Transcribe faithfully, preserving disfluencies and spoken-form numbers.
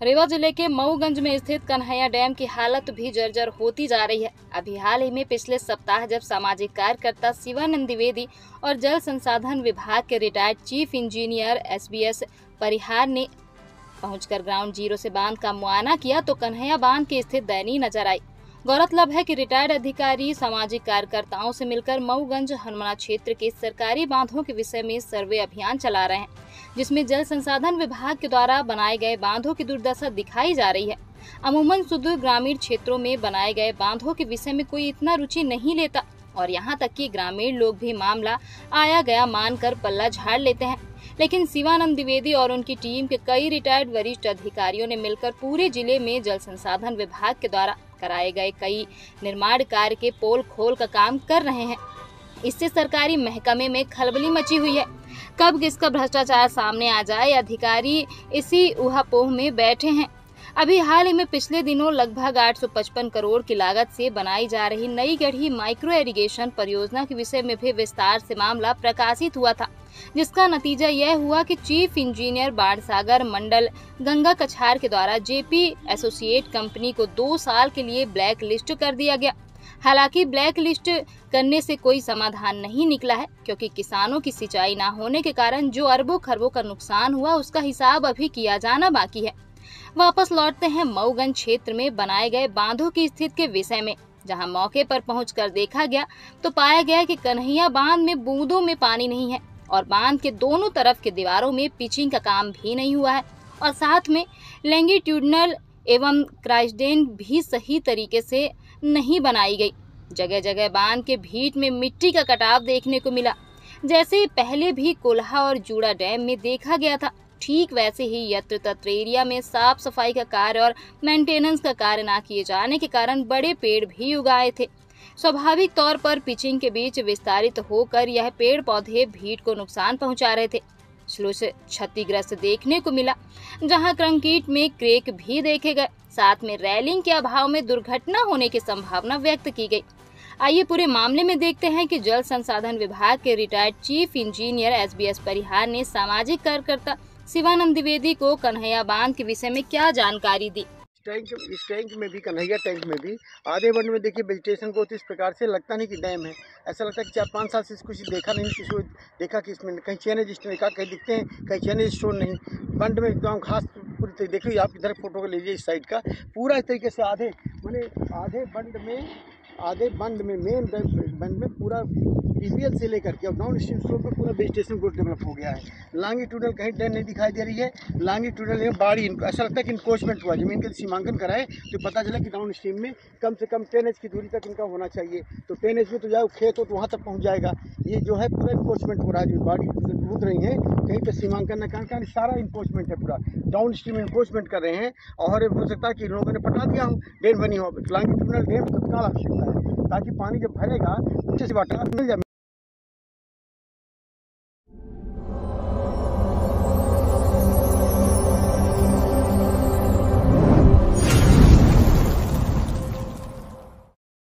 रीवा जिले के मऊगंज में स्थित कन्हैया डैम की हालत भी जर्जर होती जा रही है। अभी हाल ही में पिछले सप्ताह जब सामाजिक कार्यकर्ता शिवानंद द्विवेदी और जल संसाधन विभाग के retired chief engineer S B S Parihar ने पहुंचकर ग्राउंड जीरो से बांध का मुआयना किया तो कन्हैया बांध की स्थिति दयनीय नजर आई। गौरतलब है कि रिटायर्ड अधिकारी सामाजिक कार्यकर्ताओं से मिलकर मऊगंज हनुमाना क्षेत्र के सरकारी बांधों के विषय में सर्वे अभियान चला रहे हैं, जिसमें जल संसाधन विभाग के द्वारा बनाए गए बांधों की दुर्दशा दिखाई जा रही है। अमूमन सुदूर ग्रामीण क्षेत्रों में बनाए गए बांधों के विषय में कोई इतना रुचि नहीं लेता और यहाँ तक कि ग्रामीण लोग भी मामला आया गया मानकर पल्ला झाड़ लेते हैं। लेकिन शिवानंद द्विवेदी और उनकी टीम के कई रिटायर्ड वरिष्ठ अधिकारियों ने मिलकर पूरे जिले में जल संसाधन विभाग के द्वारा कराए गए कई निर्माण कार्य के पोल खोल का काम कर रहे हैं। इससे सरकारी महकमे में खलबली मची हुई है। कब किसका भ्रष्टाचार सामने आ जाए, अधिकारी इसी ऊहापोह में बैठे हैं। अभी हाल ही में पिछले दिनों लगभग आठ सौ पचपन करोड़ की लागत से बनाई जा रही नई गढ़ी माइक्रो इरिगेशन परियोजना के विषय में भी विस्तार से मामला प्रकाशित हुआ था, जिसका नतीजा यह हुआ कि चीफ इंजीनियर बाणसागर मंडल गंगा कछार के द्वारा जेपी एसोसिएट कंपनी को दो साल के लिए ब्लैक लिस्ट कर दिया गया। हालांकि ब्लैक लिस्ट करने से कोई समाधान नहीं निकला है, क्योंकि किसानों की सिंचाई न होने के कारण जो अरबों खरबों का नुकसान हुआ उसका हिसाब अभी किया जाना बाकी है। वापस लौटते हैं मऊगंज क्षेत्र में बनाए गए बांधों की स्थिति के विषय में, जहां मौके पर पहुंचकर देखा गया तो पाया गया कि कन्हैया बांध में बूंदों में पानी नहीं है और बांध के दोनों तरफ के दीवारों में पिचिंग का काम भी नहीं हुआ है और साथ में लैंगिट्यूडनल एवं क्राइसडेन भी सही तरीके से नहीं बनाई गई। जगह जगह बांध के भीट में मिट्टी का कटाव देखने को मिला, जैसे पहले भी कोल्हा और जूड़ा डैम में देखा गया था। ठीक वैसे ही यत्र तत्र एरिया में साफ सफाई का कार्य और मेंटेनेंस का कार्य न किए जाने के कारण बड़े पेड़ भी उगाए थे। स्वाभाविक तौर पर पिचिंग के बीच विस्तारित होकर यह पेड़ पौधे भीड़ को नुकसान पहुंचा रहे थे। स्लो से क्षतिग्रस्त देखने को मिला, जहां कंक्रीट में क्रैक भी देखे गए, साथ में रेलिंग के अभाव में दुर्घटना होने की संभावना व्यक्त की गई। आइए पूरे मामले में देखते हैं कि जल संसाधन विभाग के retired chief engineer S B S Parihar ने सामाजिक कार्यकर्ता शिवानंद द्विवेदी को कन्हैया बांध के विषय में क्या जानकारी दी। टैंक इस टैंक में भी, कन्हैया टैंक में भी आधे वन में देखिए वेजिटेशन को तो इस प्रकार से लगता नहीं कि डैम है। ऐसा लगता है कि चार पाँच साल से कुछ देखा नहीं, किसी को देखा कि इसमें कहीं चैनेज स्टोन का कहीं दिखते हैं, कहीं चैनेज स्टोन नहीं। बंड में एकदम घास पूरी तरीके देखिए, आप इधर फोटो को लीजिए इस साइड का पूरा इस तरीके से आधे मैंने आधे बंड में आधे बंड में मेन बंड में पूरा पीपीएल से लेकर के और डाउन स्ट्रीम स्लोप में पूरा वेजिटेशन ग्रोथ डेवलप हो गया है। लॉन्गिट्यूडनल कहीं डैम नहीं दिखाई दे रही है। लॉन्गिट्यूडनल बाड़ी ऐसा लगता है कि इनक्रोचमेंट हुआ, जमीन के सीमांकन कराए तो पता चला कि डाउन स्ट्रीम में कम से कम टेन एच की दूरी तक इनका होना चाहिए। तो टेन एच में तो जाए खेत हो तो वहाँ तक पहुँच जाएगा। ये जो है पूरा इनक्रोचमेंट हो रहा है, जो बाड़ी कूद रही है कहीं पर सीमांकन न कारण कारण सारा इनक्रोचमेंट है, पूरा डाउन स्ट्रीम इनक्रोचमेंट कर रहे हैं। और हो सकता है कि लोगों ने पटा दिया हो, डैम बनी हो। लॉन्गिट्यूडनल डैम तत्काल आवश्यकता है ताकि पानी जब भरेगा नीचे से वाटर मिल जाए।